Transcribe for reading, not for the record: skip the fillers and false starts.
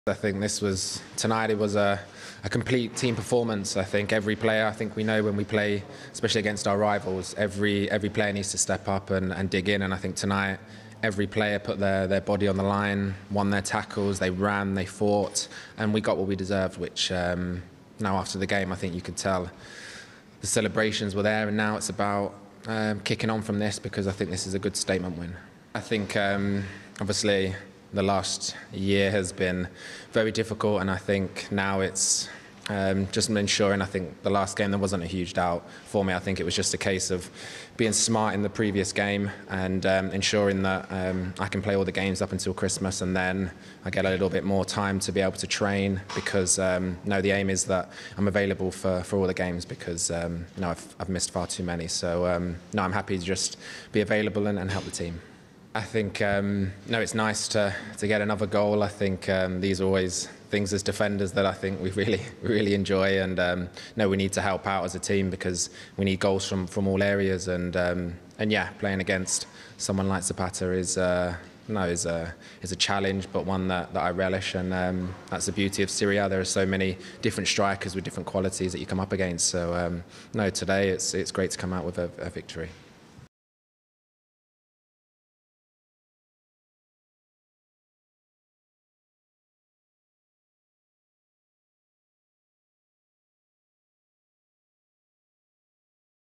I think tonight it was a complete team performance. I think every player, I think we know when we play, especially against our rivals, every player needs to step up and dig in. And I think tonight every player put their body on the line, won their tackles, they ran, they fought, and we got what we deserved, which now after the game I think you could tell the celebrations were there, and now it's about kicking on from this, because I think this is a good statement win. I think obviously the last year has been very difficult, and I think now it's just ensuring. I think the last game there wasn't a huge doubt for me. I think it was just a case of being smart in the previous game and ensuring that I can play all the games up until Christmas, and then I get a little bit more time to be able to train, because no, the aim is that I'm available for all the games, because no, I've missed far too many. So no, I'm happy to just be available and help the team. I think no, it's nice to get another goal. I think these are always things as defenders that I think we really enjoy, and no, we need to help out as a team, because we need goals from all areas, and yeah, playing against someone like Zapata is a challenge, but one that I relish, and that's the beauty of Serie A. There are so many different strikers with different qualities that you come up against. So no, today it's great to come out with a victory.